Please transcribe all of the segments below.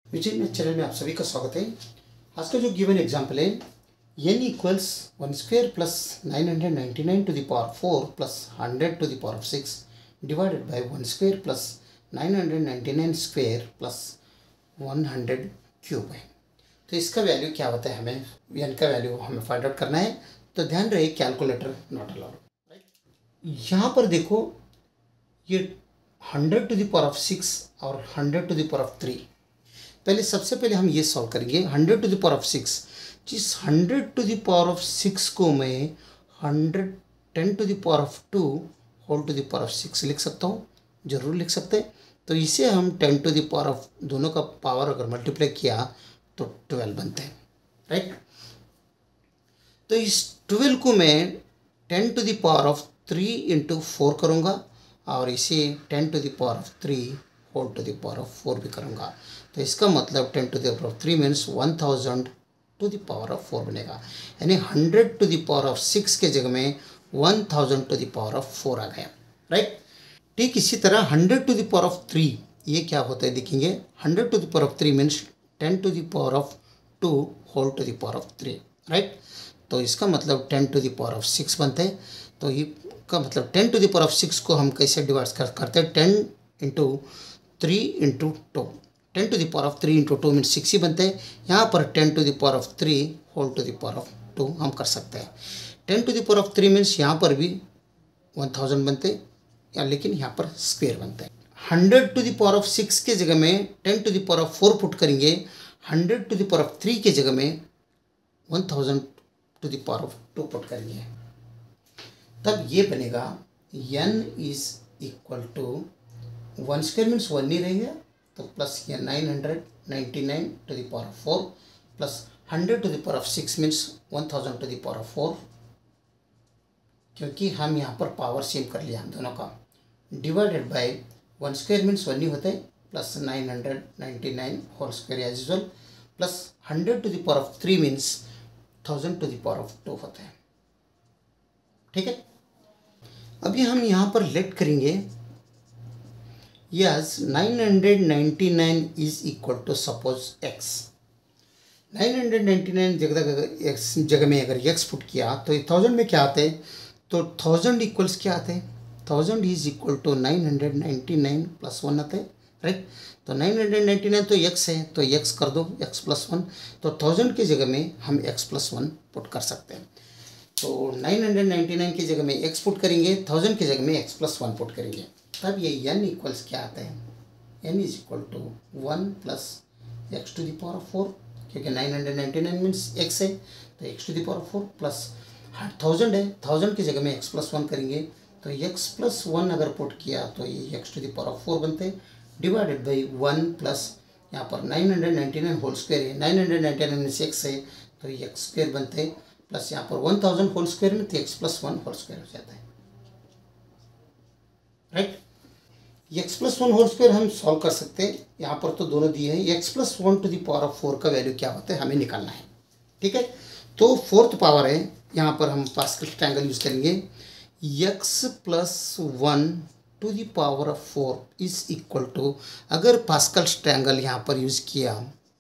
विजय channel में आप सभी का स्वागत है। आज का जो गिवन एग्जाम्पल है n equals 1 square plus 999 to the power 4 plus 100 to the power 6 divided by 1 square plus 999 square plus 100 cube है। तो इसका वैल्यू क्या होता है, हमें n का वैल्यू हमें फाइंड आउट करना है। तो ध्यान रहे कैलकुलेटर नॉट अलाउड। यहाँ पर देखो ये 100 टू द पावर ऑफ 6 और 100 टू द पावर ऑफ 3। पहले सबसे पहले हम ये सॉल्व करेंगे 100 टू द पावर ऑफ 6। जिस 100 टू द पावर ऑफ 6 को मैं 110 to the power of 2 whole to the power of 6 लिख सकता हूँ, जरूर लिख सकते हैं। तो इसे हम 10 टू द पावर ऑफ दोनों का पावर अगर मल्टीप्लाई किया तो 12 बनते हैं, राइट। तो इस 12 को मैं 10 to the power of 3 into 4 करूँगा और इसे 10 to the power of 3 whole to the power of 4 भी करूँगा। तो इसका मतलब 10 to the power of 3 means 1000 to the power of 4 बनेगा। यानी 100 टू द पावर ऑफ 6 के जगह में 1000 टू द पावर ऑफ 4 आ गया, राइट। ठीक इसी तरह 100 टू द पावर ऑफ 3 ये क्या होता है देखेंगे। 100 to the power of 3 means 10 to the power of 2 whole to the power of 3, right. तो इसका मतलब 10 टू द पावर ऑफ 6 बनते हैं। तो ये का मतलब 10 टू द पावर ऑफ 6 को हम कैसे डिवाइड करते हैं, 10 into 3 into 2। 10 to the power of 3 into 2 mean 6 ही बनते हैं। यहाँ पर 10 to the power of 3 whole to the power of 2 हम कर सकते हैं। 10 to the power of 3 means यहाँ पर भी 1000 बनते हैं या लेकिन यहाँ पर स्क्वेयर बनते हैं। 100 टू द पावर ऑफ 6 के जगह में 10 to the power of 4 put करेंगे। 100 टू द पावर ऑफ 3 के जगह में 1000 to the power of 2 put करेंगे। तब ये बनेगा n is equal to 1 square means 1 ही रहेगा, तो प्लस ये 999 to the power of 4 plus 100 to the power of 6 means 1000 to the power of 4, क्योंकि हम यहाँ पर पावर सेम कर लिया हम दोनों का, डिवाइडेड बाय 1 स्क्वायर मीन्स 1 ही होता है plus 999 whole square as usual plus 100 to the power of 3 means 1000 to the power of 2 होता है, ठीक है। अभी हम यहाँ पर लेट करेंगे yes 999 is equal to suppose x। 999 जगह में अगर x पुट किया तो 1000 में क्या आते हैं, तो 1000 इक्वल्स क्या आते हैं, 1000 इज इक्वल टू 999 प्लस 1 आते हैं, राइट। तो 999 तो x है तो x कर दो x प्लस 1। तो 1000 की जगह में हम x प्लस 1 पुट कर सकते हैं। तो 999 की जगह में x पुट करेंगे, 1000 की जगह में x प्लस 1 पुट करेंगे। तब ये n इक्वल्स क्या आता है, n is equal to 1 plus x to the power of 4, क्योंकि 999 मीन्स x है तो x to the power of 4 plus 1000 है, 1000 की जगह में x प्लस 1 करेंगे तो x प्लस 1 अगर पुट किया तो ये x to the power of 4 बनते हैं, डिवाइडेड बाई 1 प्लस यहाँ पर 999 होल स्क्वायर है, 999 मीन्स x है तो ये x स्क्वायर बनते हैं प्लस यहाँ पर 1000 होल स्क्वायर में तो x प्लस 1 होल स्क्वायर हो जाता है, right. x plus 1 whole square हम सॉल्व कर सकते हैं, यहाँ पर तो दोनों दिए हैं। x plus 1 to the power of 4 का वैल्यू क्या होता है हमें निकालना है, ठीक है। तो 4th पावर है, यहाँ पर हम पास्कल ट्रायंगल यूज करेंगे। x plus 1 to the power of 4 is equal to, अगर पास्कल ट्रायंगल यहाँ पर यूज किया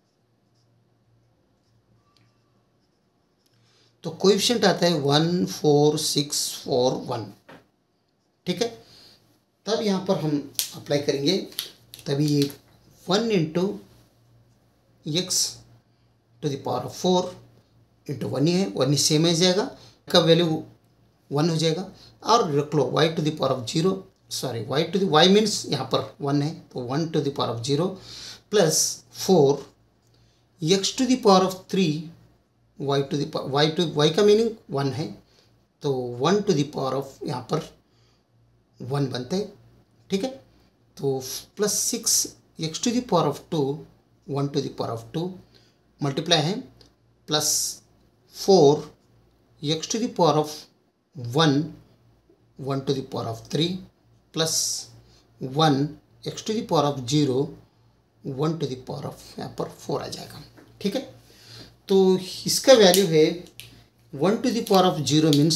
तो कोएफिशिएंट आता है 1 4 6 4 1, ठीक है। तब यहाँ पर हम अप्लाई करेंगे, तभी ये 1 into x to the power of 4 into 1 ही है, 1 ही सेम हो जाएगा, का वैल्यू 1 हो जाएगा। और रख लो y to the power of 0, sorry y to the y means यहाँ पर 1 है तो 1 to the power of 0 plus 4 x to the power of 3 y to the y का मीनिंग 1 है तो 1 टू द पावर ऑफ यहाँ पर 1 बनते हैं, ठीक है। तो plus 6 x to the power of 2 1 to the power of 2 multiply है plus 4 x to the power of 1 1 to the power of 3 plus 1 x to the power of 0 1 to the power of यहाँ पर 4 आ जाएगा, ठीक है। तो इसका value है 1 to the power of 0 means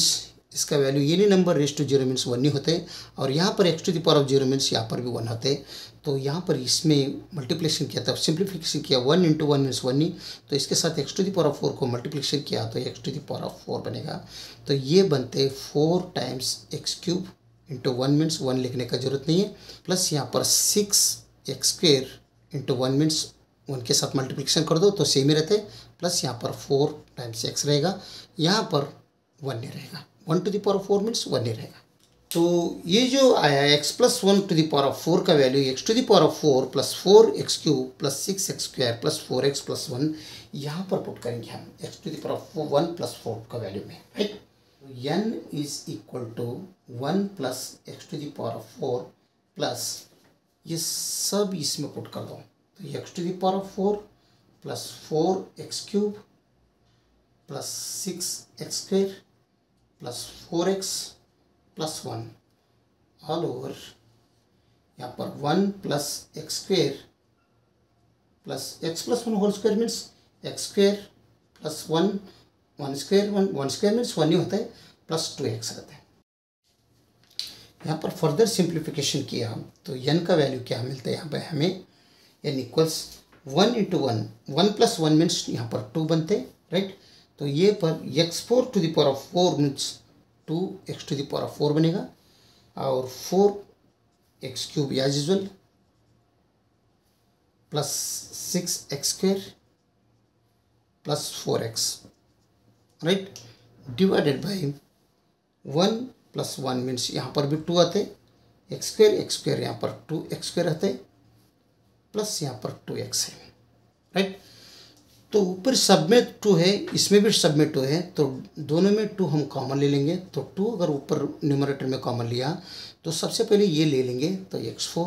इसका value any number raise to 0 means 1 नहीं होते, और यहाँ पर x to the power of 0 means यहाँ पर भी 1 होते। तो यहाँ पर इसमें मल्टीप्लिकेशन किया था, सिंप्लीफिकेशन किया, 1 इंटू 1 मीन्स 1 नहीं, तो इसके साथ x to the power of 4 को मल्टीप्लिकेशन किया तो x to the power of 4 बनेगा। तो ये बनते 4 times x cube into 1 means 1 लिखने का जरूरत नहीं है, प्लस यहाँ पर 6x स्क्वेयर इंटू 1 मीन्स 1 के साथ मल्टीप्लिकेशन कर दो तो सेम ही रहते, प्लस यहाँ पर 4 टाइम्स x रहेगा, यहाँ पर 1 नहीं रहेगा, 1 to the power of 4 means 1 नहीं रहेगा। तो ये जो आया x plus 1 to the power of 4 का value x to the power of 4 plus 4x cube plus 6x square plus 4x plus 1 यहाँ पर पुट करेंगे हम x to the power of 1 plus 4 का वैल्यू में, राइट। तो n is equal to 1 plus x to the power of 4 plus ये सब इसमें पुट कर दो, तो x to the power of 4 plus 4x cube plus 6x square plus 4x plus 1 all over यहाँ पर 1 plus x square plus x plus 1 whole square means x square plus 1 square means 1 ही होता है, plus 2x रहता है। यहाँ पर further simplification किया तो n का वैल्यू क्या मिलता है, यहाँ पर हमें n equals 1 into 1 plus 1 means यहाँ पर 2 बनते, राइट। तो ये पर x4 to the power of 4 means 2x to the power of 4 बनेगा, और 4x cube as usual plus 6x square plus 4x, right, divided by 1 plus 1 means यहाँ पर भी 2 आते, x स्क्वायर यहाँ पर 2x स्क्वायर आते प्लस यहाँ पर 2x है, राइट। तो ऊपर सब में 2 है, इसमें भी सब में 2 है, तो दोनों में 2 हम कॉमन ले लेंगे। तो 2 अगर ऊपर न्यूमरेटर में कॉमन लिया तो सबसे पहले ये ले लेंगे, तो x4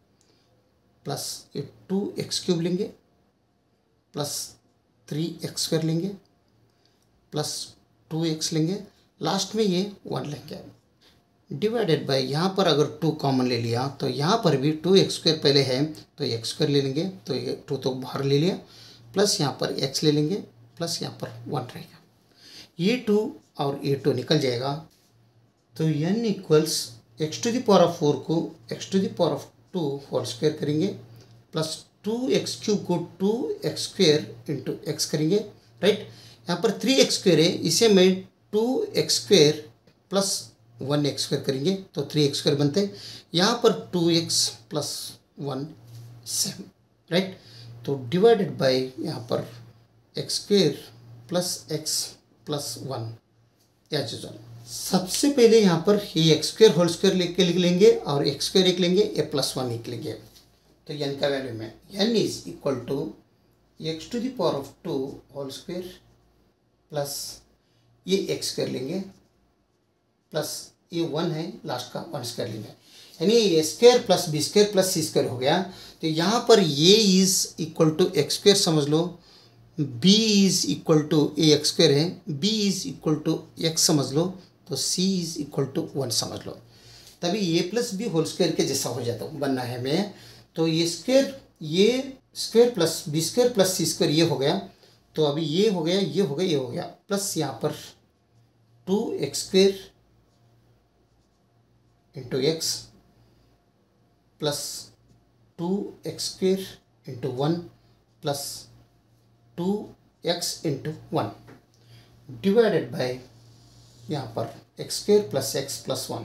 प्लस ये 2x क्यूब लेंगे प्लस 3x स्क्वायर लेंगे प्लस 2x लेंगे, लास्ट में ये 1 लेंगे, डिवाइडेड बाय यहाँ पर अगर 2 कॉमन ले लिया तो यहाँ पर भी 2x स्क्वायर पहले है तो x स्क्वायर ले लेंगे, तो ये 2 तो बाहर ले लिया, प्लस यहाँ पर x ले लेंगे, प्लस यहाँ पर 1 रहेगा, ये 2 और ये 2 निकल जाएगा। तो n equals x to the power of 4 को x to the power of 2 whole square करेंगे, प्लस 2x क्यूब को 2x स्क्वायर इंटू एक्स करेंगे, राइट। यहाँ पर 3x स्क्वायर है, इसे मैं 2x square plus 1x square करेंगे तो 3x स्क्वायर बनते हैं, यहाँ पर 2x प्लस 1 सेम, राइट। तो डिवाइडेड बाय यहाँ पर x square plus x plus 1 as usual. सबसे पहले यहाँ पर ये x स्क्वायर होल स्क्वायर लेके लिख लेंगे और x स्क्वायर एक लेंगे, a प्लस 1 एक लेंगे, तो n का वैल्यू में n is equal to x to the power of 2 whole square plus ये x स्क्वायर लेंगे प्लस ये 1 है लास्ट का 1 स्क्वायर लेंगे, यानी A square plus B square plus C square हो गया। तो यहाँ पर ये is equal to x square समझ लो, B is equal to A x square है, B is equal to x समझ लो, तो सी इज इक्वल टू 1 समझ लो, तभी A plus B whole square के जैसा हो जाता बनना है हमें। तो ये square plus B square plus C square ये हो गया, तो अभी ये हो गया, ये हो गया, ये हो गया, प्लस यहाँ पर 2x square into x plus 2x square into 1 plus 2x into 1 divided by यहाँ पर x square plus x plus 1।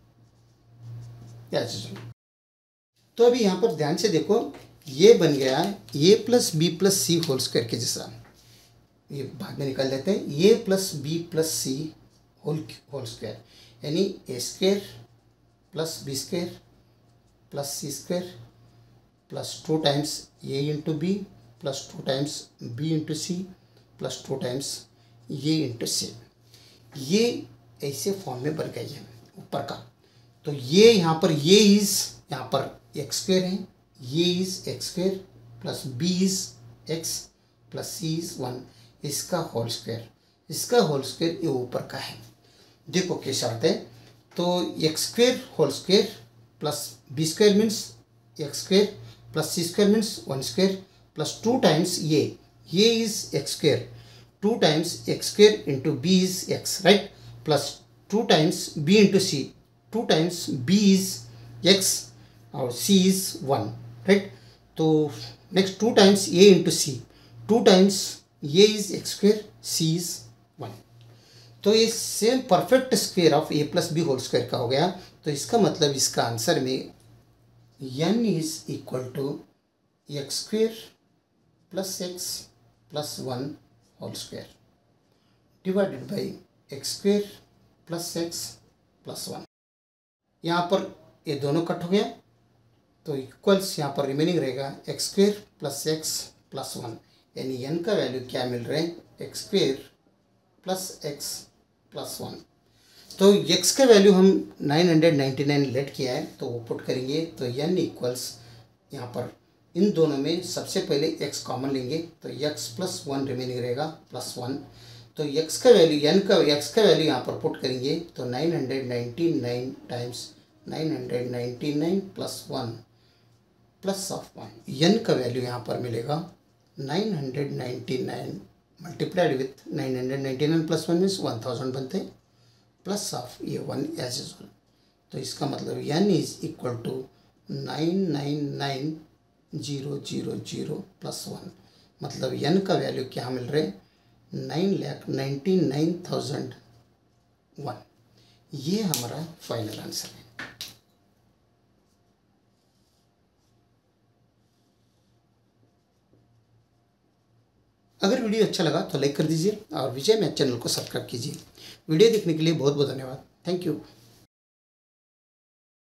तो अभी यहाँ पर ध्यान से देखो, ये बन गया a plus B plus C whole square के जैसा, ये भाग में निकाल देते हैं, a plus B plus C whole square, यानी a square plus B square plus C square plus 2 times A into B plus 2 times B into C plus 2 times A into C, ये ऐसे फॉर्म में बन गई है ऊपर का। तो ये यहाँ पर ये इज यहाँ पर एक्स स्क्वायर है, ये is x square plus B is x plus C is 1, इसका होल स्क्वायर ये ऊपर का है। देखो कैसे आता है, तो x square whole square plus B square means x square plus C square means 1 square plus 2 times ये is x square, 2 times x square into B is x, right, plus 2 times b into c. 2 times b is x और c is 1, right? तो next 2 times a into c. 2 times a is x square, c is 1. तो ये same perfect square of a plus B whole square का हो गया। तो इसका मतलब इसका आंसर में n is equal to x square plus x plus 1 whole square divided by x square plus x plus 1। यहाँ पर ये दोनों कट हो गया तो इक्वल्स यहाँ पर रिमेनिंग रहेगा x square plus x plus 1, यानी n का वैल्यू क्या मिल रहा है, x square plus x plus 1। तो x का वैल्यू हम 999 लेट किया है तो वो पुट करेंगे तो n इक्वल्स यहाँ पर इन दोनों में सबसे पहले x कॉमन लेंगे तो x प्लस 1 रिमेनिंग रहेगा प्लस 1। तो x का वैल्यू x का वैल्यू यहाँ पर पुट करेंगे तो 999 times 999 plus 1 plus of 1, n का वैल्यू यहाँ पर मिलेगा 999 मल्टीप्लाइड विथ 999 प्लस 1 मीन्स 1000 बनते हैं प्लस ऑफ ये 1 एज यूजुअल। तो इसका मतलब n is equal to 999000 plus 1, मतलब n का वैल्यू क्या मिल रहा है 9,99,001। ये हमारा फाइनल आंसर है। अगर वीडियो अच्छा लगा तो लाइक कर दीजिए और विजय मैथ चैनल को सब्सक्राइब कीजिए। वीडियो देखने के लिए बहुत बहुत धन्यवाद। Thank you.